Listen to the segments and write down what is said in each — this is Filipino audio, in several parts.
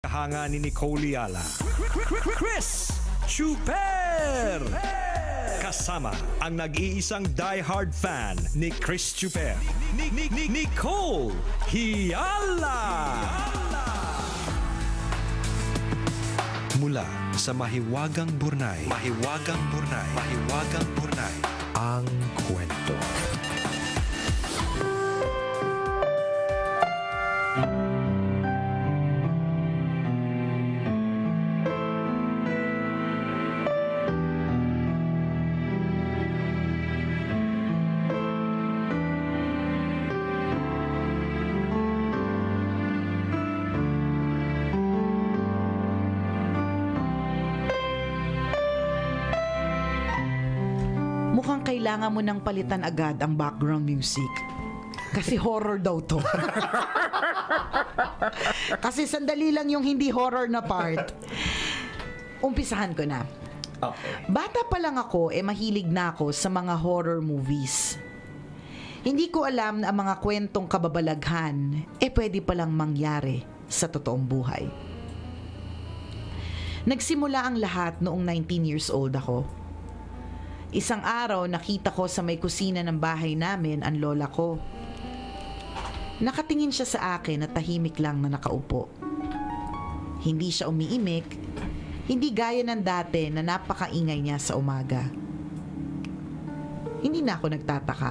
Hanga ni Nicole Yala, Chris Chuper, kasama ang nag-iisang die-hard fan ni Chris Chuper, Nicole Yala. Mula sa Mahiwagang Burnay, ang kwento. Mukhang kailangan mo nang palitan agad ang background music. Kasi horror daw to. Kasi sandali lang yung hindi horror na part. Umpisahan ko na. Okay. Bata pa lang ako, mahilig na ako sa mga horror movies. Hindi ko alam na ang mga kwentong kababalaghan, pwede palang mangyari sa totoong buhay. Nagsimula ang lahat noong 19 years old ako. Isang araw, nakita ko sa may kusina ng bahay namin ang lola ko. Nakatingin siya sa akin at tahimik lang na nakaupo. Hindi siya umiimik, hindi gaya ng dati na napakaingay niya sa umaga. Hindi na ako nagtataka.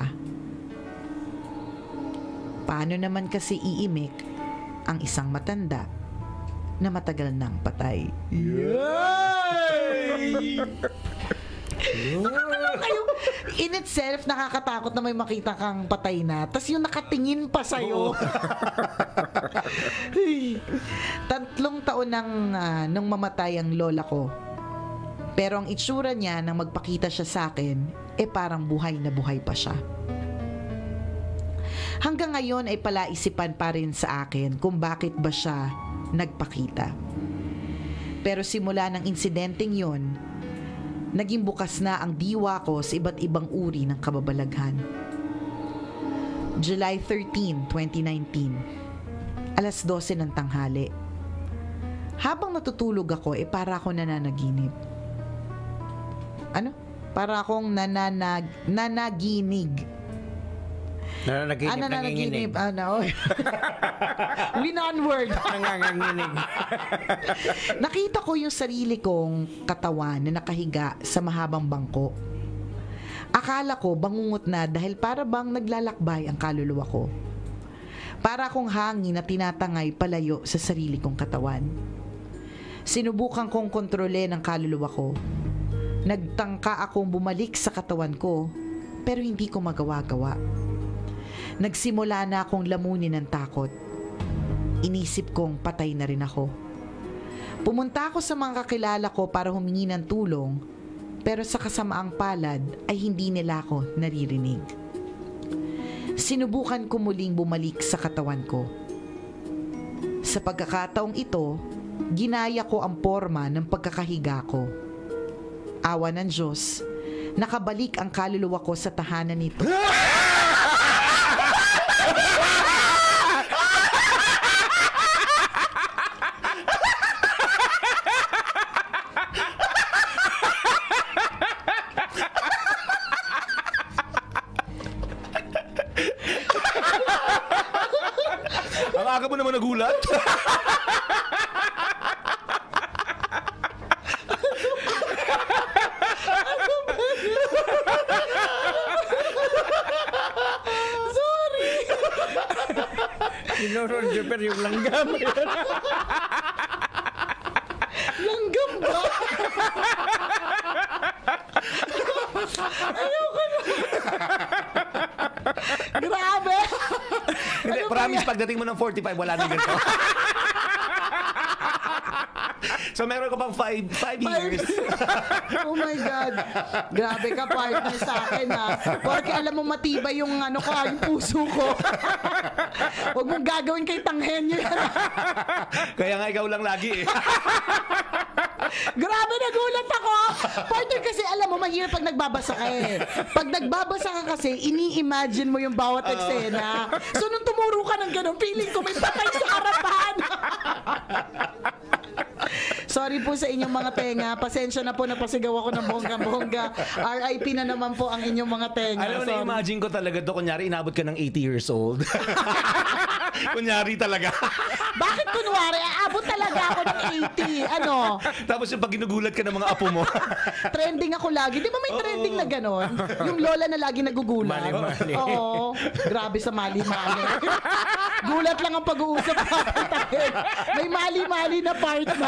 Paano naman kasi iimik ang isang matanda na matagal nang patay? Yay! Kayo, in itself, nakakatakot na may makita kang patay na. Tapos yung nakatingin pa sa'yo. 3 taon nung mamatay ang lola ko. Pero ang itsura niya nang magpakita siya sa akin, parang buhay na buhay pa siya. Hanggang ngayon ay palaisipan pa rin sa akin kung bakit ba siya nagpakita. Pero simula ng insidenteng yon, naging bukas na ang diwa ko sa iba't ibang uri ng kababalaghan. July 13, 2019. Alas 12 ng tanghali. Habang natutulog ako, para ako nananaginip. Ano? Para akong nanaginig. Nananaginip. One word. Nanganganginig. Nakita ko yung sarili kong katawan na nakahiga sa mahabang bangko. Akala ko bangungot na dahil para bang naglalakbay ang kaluluwa ko. Para akong hangin na tinatangay palayo sa sarili kong katawan. Sinubukan kong kontrole ng kaluluwa ko. Nagtangka akong bumalik sa katawan ko, pero hindi ko magawa-gawa. Nagsimula na akong lamunin ng takot. Inisip kong patay na rin ako. Pumunta ako sa mga kakilala ko para humingi ng tulong, pero sa kasamaang palad ay hindi nila ako naririnig. Sinubukan ko muling bumalik sa katawan ko. Sa pagkakataong ito, ginaya ko ang porma ng pagkakahiga ko. Awa ng Diyos, nakabalik ang kaluluwa ko sa tahanan nito. Ang aga mo naman nagulat. Inoron Jupiter yung langgam. Langgam ba? Ayoko na. Grabe. Hindi, promise pagdating mo ng 45, wala na ganito. So meron ka pang 5 years. Oh my God. Grabe ka, partner, sa akin, ha. Porque alam mo matibay yung yung puso ko. Huwag mong gagawin kay Tanghenyo yan. Kaya nga ikaw lang lagi eh. Grabe, nagulat ako. Partner, kasi alam mo, mahirap pag nagbabasa ka eh. Pag nagbabasa ka kasi, ini-imagine mo yung bawat eksena. So nung tumuro ka ng ganun, feeling ko may patay sa harapan. Sorry po sa inyong mga tenga. Pasensya na po, napasigaw ako ng bongga-bongga. RIP na naman po ang inyong mga tenga. Alam mo, Sorry. na-imagine ko talaga to. Kunyari, inabot ka ng 80 years old. Kunyari talaga. Bakit kunwari? Aabot talaga ako ng 80. Ano? Tapos yung pag ginugulat ka ng mga apo mo. Trending ako lagi. Di ba may trending na ganon? Yung lola na lagi nagugulat. Mali-mali. Oo. Grabe sa mali-mali. Gulat lang ang pag-uusap natin. May mali-mali na part na.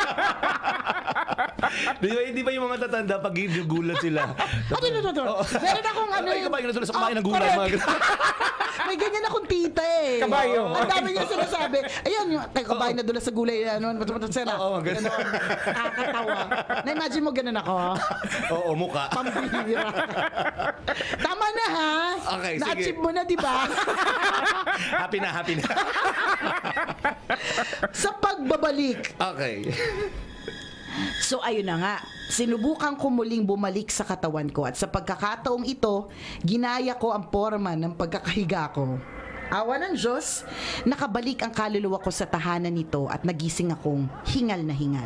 Di ba yung mga tatanda pag ginugulat sila? Ano? Meron akong ano. Ay, kabayo na sila sa kumain ng gulay. correct. May ganyan akong tita eh. Kabayo. Ang dami niya sinasabi. Ayan, yung kabayo na dula sa gulay. Ano, sira. Oo, ganun. Nakakatawa. Na-imagine mo ganun ako. Oo, mukha. Pambihira. Tama na ha. Okay, sige. Na-achieve mo na, di ba? Happy na. Sa pagbabalik. Okay. So ayun na nga, sinubukan ko muling bumalik sa katawan ko at sa pagkakataong ito, ginaya ko ang forma ng pagkakahiga ko. Awa ng Diyos, nakabalik ang kaluluwa ko sa tahanan nito at nagising akong hingal na hingal.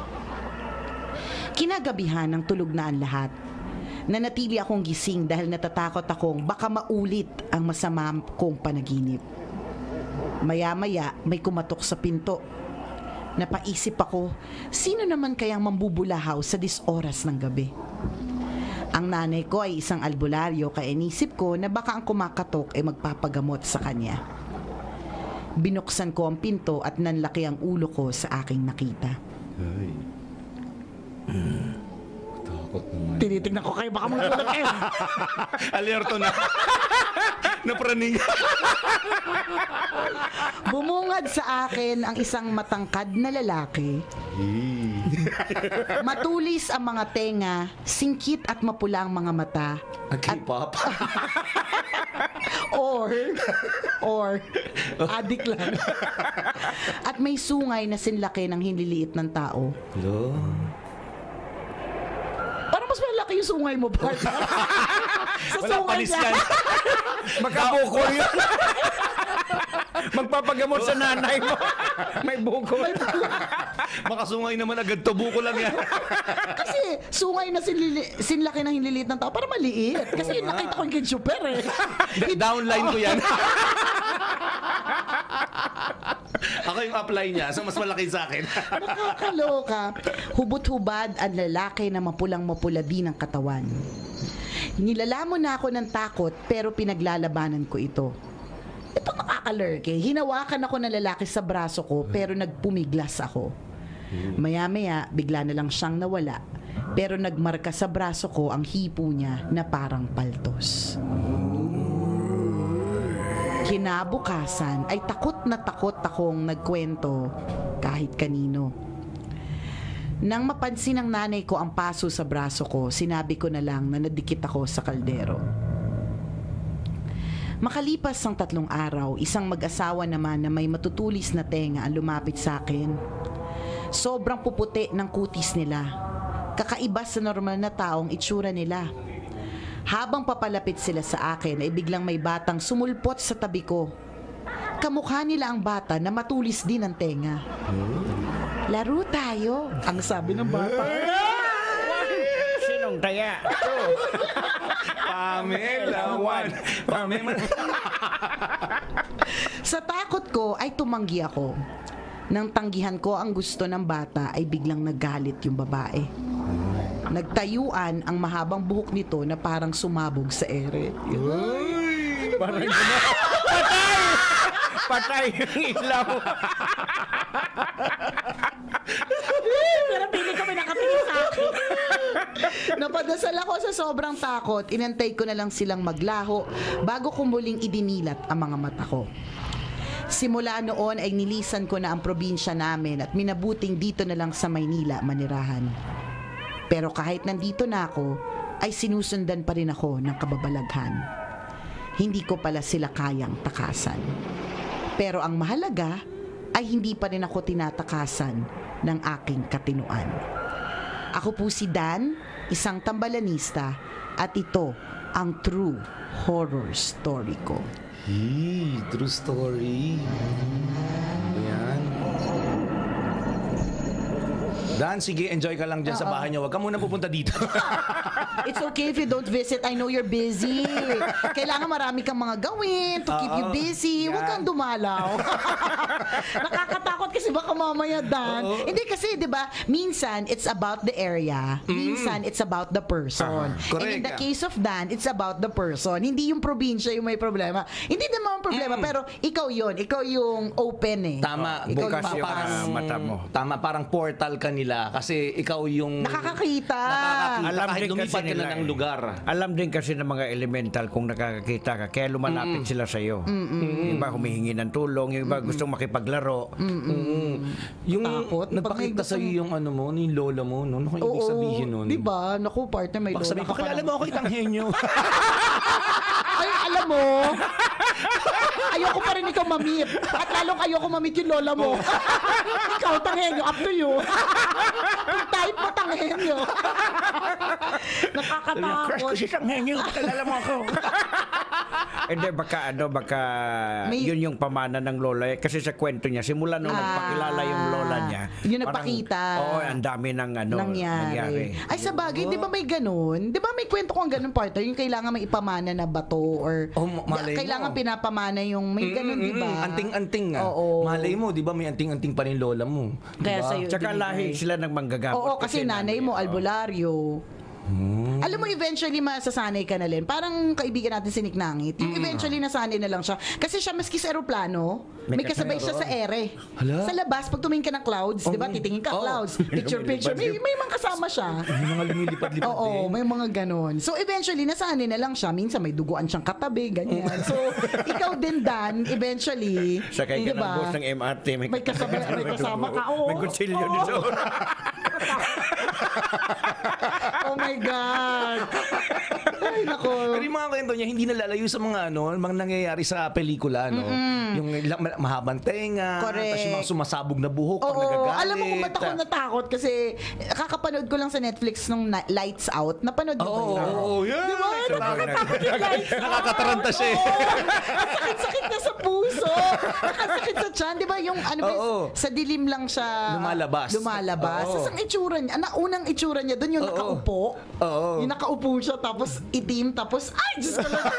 Kinagabihan ng tulog na ang lahat. Nanatili akong gising dahil natatakot akong baka maulit ang masama kong panaginip. Maya-maya may kumatok sa pinto. Napaisip ako, sino naman kayang mambubulahaw sa 10 oras ng gabi? Ang nanay ko ay isang albularyo kaya inisip ko na baka ang kumakatok ay magpapagamot sa kanya. Binuksan ko ang pinto at nanlaki ang ulo ko sa aking nakita. Takot naman. Tinitignan ko kayo, baka magtulog kayo. Alerto na. Napraning. Bumungad sa akin ang isang matangkad na lalaki. Matulis ang mga tenga, singkit at mapula ang mga mata. K-pop. Or adik lang. At may sungay na sinlaki ng hinliliit ng tao. Hello? Parang mas malaki yung sungay mo, Bart. Sa Wala sungay panis niya. yan. Magkabukol yun. Magpapagamot sa nanay mo. May bukol. Makasungay naman agad to. Buko lang yan. Kasi sungay na sinlaki ng hinliliit ng tao, para maliit. Kasi Oo nga. nakita ko yung kid super eh. Downline ko yan. Ako yung upline niya. So mas malaki sa akin. Nakakaloka. Hubot-hubad ang lalaki na mapulang-mapula din ang katawan. Nilalamon na ako ng takot pero pinaglalabanan ko ito. Ito nakakalurke. Hinawakan ako ng lalaki sa braso ko pero nagpumiglas ako. Maya-maya, bigla na lang siyang nawala. Pero nagmarka sa braso ko ang hipo niya na parang paltos. Kinabukasan ay takot akong nagkwento kahit kanino. Nang mapansin ng nanay ko ang paso sa braso ko, sinabi ko na lang na nadikit ako sa kaldero. Makalipas ang 3 araw, isang mag-asawa naman na may matutulis na tenga ang lumapit sa akin. Sobrang puputi ng kutis nila. Kakaiba sa normal na taong itsura nila. Habang papalapit sila sa akin ay biglang may batang sumulpot sa tabi ko. Kamukha nila ang bata na matulis din ang tenga. Laro tayo, ang sabi ng bata. Sinong taya? Pamela. Sa takot ko ay tumanggi ako. Nang tanggihan ko ang gusto ng bata ay biglang nagalit yung babae. Nagtayuan ang mahabang buhok nito na parang sumabog sa ere. Parang Patay yung ilaw. Pero pili ko may nakatingin sa akin. Napadasal ako sa sobrang takot. Inantay ko na lang silang maglaho bago ko muling idinilat ang mga mata ko. Simula noon ay nilisan ko na ang probinsya namin at minabuting dito na lang sa Maynila manirahan. Pero kahit nandito na ako, ay sinusundan pa rin ako ng kababalaghan. Hindi ko pala sila kayang takasan. Pero ang mahalaga ay hindi pa rin ako tinatakasan ng aking katinuan. Ako po si Dan, isang tambalanista, at ito ang true horror story ko. True story. Yan. Dan, sige, enjoy ka lang dyan sa bahay niyo. Huwag ka muna pupunta dito. It's okay if you don't visit. I know you're busy. Kailangan marami kang mga gawin to keep you busy. Huwag kang dumalaw. Nakakatakot kasi baka mamaya, Dan. Hindi kasi, di ba, minsan it's about the area. Minsan it's about the person. Correct. And in the case of Dan, it's about the person. Hindi yung probinsya yung may problema. Hindi naman problema, pero ikaw yun. Ikaw yung open eh. Tama. Ikaw Bukas yung parang mata mo. Tama, parang portal ka nila kasi ikaw yung nakakakita. Alam kahit din kasi lumipat ka nila na ng lugar. Alam din kasi ng mga elemental kung nakakakita ka, kaya lumalapit sila sa iyo. Yung iba humihingi ng tulong, yung iba gustong makipaglaro. Yung Takot. nagpakita sa iyo yung ano mo, yung lola mo, no? Ano ibig sabihin nun? Di ba? Naku, partner, may Baka lola sabihin ka ko, pa kilala naman. mo ako itang henyo. Ay, alam mo, ayoko pa rin ikaw mamit. At lalong ayoko mamit yung lola mo. Ikaw, tanghenyo, up to you. Kung type mo, tanghenyo. Nakakatakot. Crush ko si Sanghenyo, kilala mo ako. Hindi, baka May- yun yung pamana ng lola. Kasi sa kwento niya, simula nung nagpakilala yung lola niya. Yung parang, nagpakita. Oo, ang dami ng nangyari. Ay, sa bagay, di ba may ganun? Di ba may kwento kong ganun, partner? Yung kailangan may ipamana na bato or malay mo. kailangan pinapamana yung may ganun, di ba? Anting-anting nga. Oo. Malay mo, di ba may anting-anting pa rin lola mo. Kaya Diba? sa'yo, Tsaka binigay. lahi sila ng manggagamot. Oo, kasi nanay mo, albularyo. Alam mo, eventually masasanay ka na rin. Parang kaibigan natin si Nick Nangit. Yung eventually nasanay na lang siya. Kasi siya maski sa aeroplano, may kasabay siya sa ere. Hala? Sa labas, pag tumingin ka ng clouds, di ba, titingin ka clouds. Picture. May mga kasama siya. May mga lumilipad-lipad din. Oo, may mga ganon. So eventually, nasanay na lang siya. Minsan may duguan siyang katabi, ganyan. So, ikaw din, Dan, eventually, Sakay ka di ng ba? bus ng MRT. May kasama ka. Oo. May kutsilyo Oo. dito. Oh my God. Ay, nako. Pero yung mga kwento niya, hindi nalalayo sa mga mga nangyayari sa pelikula, no? Yung mahabang tenga, Correct. tapos yung mga sumasabog na buhok pag Oo, nagagalit. alam mo kung ba't ako natakot kasi kakapanood ko lang sa Netflix nung Lights Out. Napanood mo ba yun? Oo, yan. Di ba? Nakakatakot yung Lights Out. Nakakataranta siya eh. Oo. Ang sakit-sakit na sa puso. Nakasakit sa tiyan. Di ba yung ano ba, Oo. sa dilim lang siya Lumalabas. Lumalabas. Oo. Tapos ang itsura niya, ang unang itsura niya doon yung Oo. nakaupo. Oo. Yung nakaupo siya tapos itim tapos ay Diyos ko lang.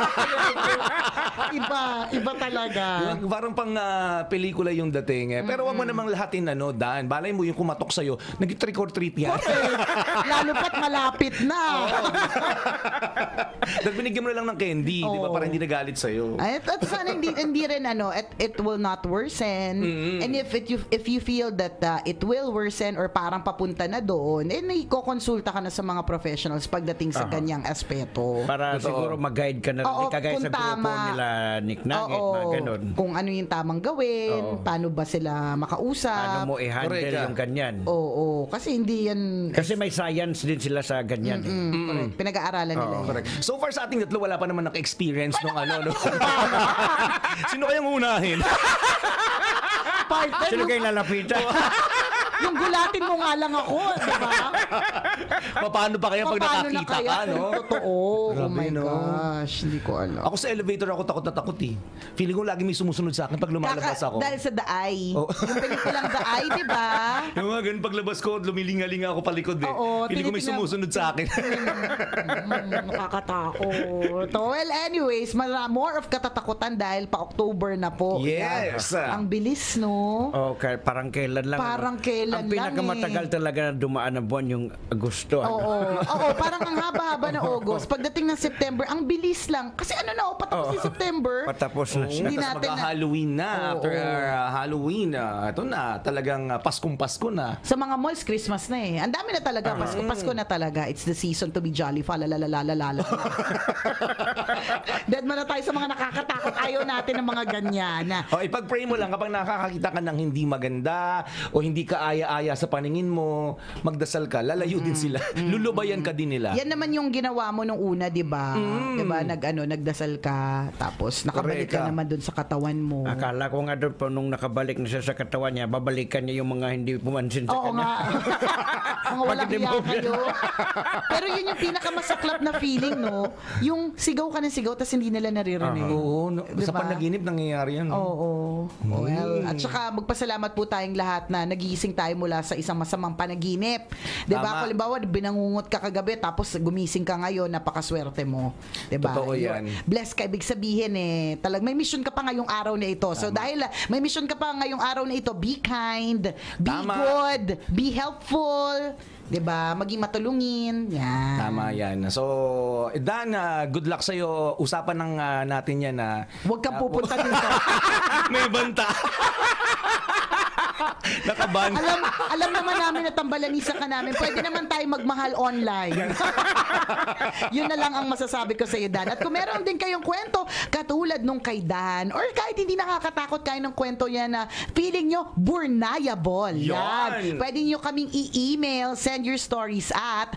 Iba talaga. Parang pang pelikula yung dating eh. Pero wag mo namang lahatin Dan. Balay mo yung kumatok sa'yo. Nag-trick or treat yan. Lalo pat malapit na. Dahil binigyan mo na lang ng candy, di ba? Oo. Para hindi nagalit sa'yo. Ay, at sana hindi rin it will not worsen. And if you feel that it will worsen or parang papunta na doon, iko-konsulta ka na sa mga professionals pagdating sa ganyang aspeto. Para Totoo. siguro mag-guide ka na Oo, kagaya kung sa grupo tama. nila Nick Nugget, Oo, mga ganun. kung ano yung tamang gawin, paano ba sila makausap. Paano mo i-handle Correct ka. yung ganyan. Oo, kasi hindi yan Kasi may science din sila sa ganyan. correct. Pinag-aaralan nila yan. Correct. So far sa ating tatlo, wala pa naman naka-experience nung no? Sino kayang unahin? Partner, Sino kayo lalapitan? yung gulatin mo nga lang ako, di ba? Paano pa kaya pag Paano na nakakita kaya ka, kung no? totoo? Oh Grabe, my no? gosh, hindi ko alam. Ako sa elevator ako takot na takot eh. Feeling ko lagi may sumusunod sa akin pag lumalabas ako. Dahil sa The Eye. Oh. Yung pelikulang The Eye, di ba? Yung mga ganun paglabas ko, lumilingalinga ako palikod eh. Oo, Feeling ko may tinitingnan- sumusunod sa akin. Nakakatakot. Well, anyways, more of katatakutan dahil pa October na po. Yes. Ang bilis, no? Okay, parang kailan lang. Parang kailan ang lang pinakamatagal talaga na dumaan ng buwan yung Agosto. Oo, parang ang haba-haba na August. Pagdating ng September, ang bilis lang. Kasi patapos si September. Patapos na siya. Hindi Tapos natin na- mag-Halloween na. Oo. After Halloween, ito na. Talagang Paskong-Pasko na. Sa mga malls, Christmas na eh. Ang dami na talaga. Pasko na talaga. It's the season to be jolly. Falalalalala. Dead man na tayo sa mga nakakatakot. Ayaw natin ng mga ganyan. O, ipag-pray mo lang kapag nakakakita ka ng hindi maganda o hindi ka aya-aya sa paningin mo, magdasal ka, lalayo din sila. lulubayan ka din nila. Yan naman yung ginawa mo nung una, 'di ba? 'Di ba? Nagdasal ka, tapos nakabalik ka Correct. naman doon sa katawan mo. Akala ko nga doon po nung nakabalik na siya sa katawan niya, babalikan niya yung mga hindi pumansin sa Oo kanya. nga. Mga walang Pag hiya i-remove yan. kayo. Pero yun yung pinakamasaklap na feeling, no? Yung sigaw ka ng sigaw, tapos hindi nila naririnig. Oo, sa Diba? panaginip nangyayari yan. Oo. Well, at saka magpasalamat po tayong lahat na nagigising tayo mula sa isang masamang panaginip. 'Di ba? Tama. Kung halimbawa binangungot ka kagabi tapos gumising ka ngayon, napakaswerte mo. 'Di ba? Totoo yan. Blessed ka, ibig sabihin talag may mission ka pa ngayong araw na ito. So dahil may mission ka pa ngayong araw na ito, be kind, be Tama. good, be helpful. 'Di ba? Maging matulungin. Yan. Tama yan. So, Dan, good luck sa'yo. Usapan ng natin yan na Huwag kang pupunta dito. may banta. Nakaban. alam naman namin na tambalanisa ka namin. Pwede naman tayo magmahal online. Yun na lang ang masasabi ko sa iyo, Dan. At kung meron din kayong kwento katulad nung kay Dan, or kahit hindi nakakatakot kayo ng kwento yan na feeling nyo burnayable. Yan. Pwede nyo kaming i-email, send your stories at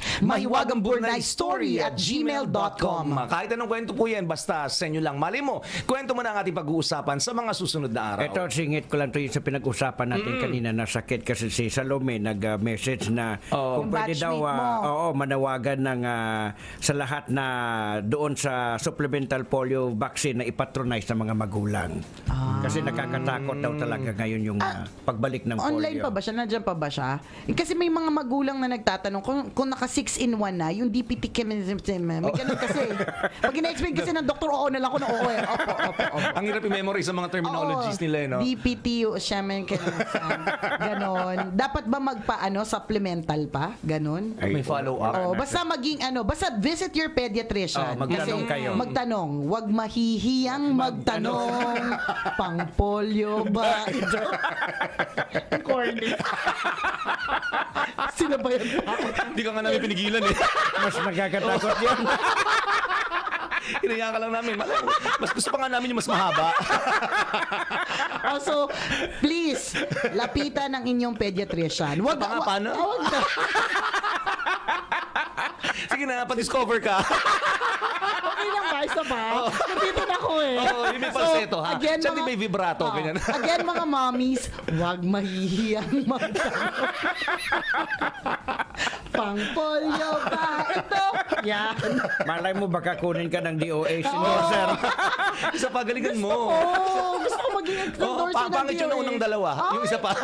mahiwagangburnaystory@gmail.com. Kahit anong kwento po yan, basta send nyo lang. Mali mo, kwento mo na ang ating pag-uusapan sa mga susunod na araw. Ito, singit ko lang to yung sa pinag-usapan natin kanina na sakit kasi si Salome nag-message na kung Yung pwede daw batchmate manawagan ng sa lahat na doon sa supplemental polio vaccine na ipatronize ng mga magulang. Kasi nakakatakot daw talaga ngayon yung pagbalik ng polio. Online pa ba siya? Nandiyan pa ba siya? Kasi may mga magulang na nagtatanong kung naka 6-in-1 na, yung DPT chemistry, may ganun kasi. Pag ina-explain kasi ng doktor, oo na lang ako na oo eh. Opo. Ang hirap i-memory sa mga terminologies nila, no? DPT, shaman, ganon. Dapat ba supplemental pa? Ganon. May follow-up. Basta maging basta visit your pediatrician. magtanong Kasi kayo. Magtanong. Huwag mahihiyang magtanong. Pang polio ba ito? Corny. Sino ba yan? Hindi ka nga namin pinigilan eh. Mas nakakatakot yan. Hinayaan ka lang namin. Mas gusto pa nga namin yung mas mahaba. So, please, lapitan ng inyong pediatrician. Wag Pa nga, paano? Sige na, pa-discover ka. Okay lang ba? Isa ba? Nandito na ako eh. Oo, yung may falsetto, ha? again, Siya di may vibrato, ganyan. Again, mga mommies, huwag mahihiyang magtanong. Pang polio ba ito? Yan. Malay mo baka kunin ka ng DOH endorser. Isa pa, galingan mo. Gusto ko maging endorser ng Pangit yung unang dalawa. Yung isa pa.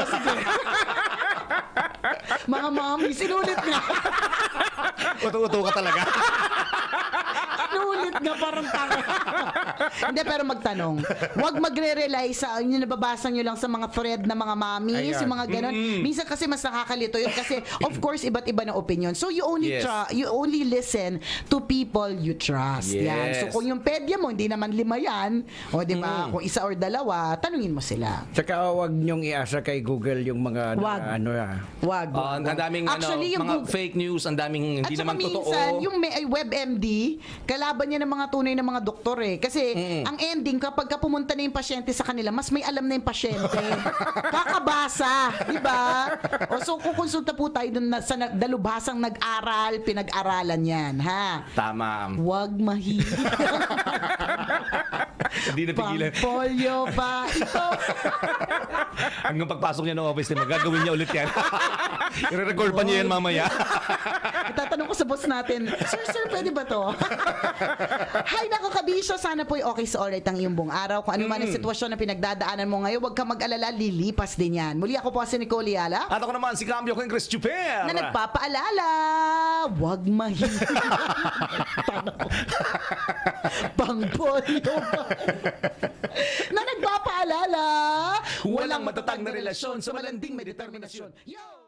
Mga mommies, sinulit nga. Uto-uto ka talaga. Sinulit nga parang tanga. Hindi, pero magtanong. Huwag magre-rely sa yung nababasa nyo lang sa mga thread na mga mommies, Ayan. yung mga ganon. Minsan kasi mas nakakalito yun kasi of course iba't iba na opinion. So you only Yes. you only listen to people you trust. Yan. So Yes. kung yung pedya mo hindi naman 5 yan, o di ba? Kung isa or dalawa, tanungin mo sila. Tsaka huwag niyong iasa kay Google yung mga Wag. Wag. Ang daming Actually, yung mga Google- fake news, ang daming hindi At saka naman totoo. minsan, yung WebMD, kalaban niya ng mga tunay na mga doktor eh. Kasi, ang ending, kapag ka pumunta na yung pasyente sa kanila, mas may alam na yung pasyente. Kakabasa. Di ba? So, kukonsulta po tayo dun sa dalubhasang nag-aral, pinag-aralan yan. Ha? Tama. Huwag mahihiyang. Hindi napigilan. Pang-polio ba ito? Hanggang pagpasok niya ng office niya, gagawin niya ulit yan. I-record pa niya yan mamaya. Itatanong ko sa boss natin, Sir, pwede ba to? Hi, nakakabisyo. Sana po'y okay sa alright ang iyong buong araw. Kung ano man ang sitwasyon na pinagdadaanan mo ngayon, huwag ka mag-alala, lilipas din yan. Muli ako po si Nicole Yala, At ako naman si Cambio King Chris Chuper. na nagpapaalala, huwag mahihiyang. Pang-polio ba? Na nagpapaalala, Walang matatag na relasyon sa malanding may determinasyon. Yo!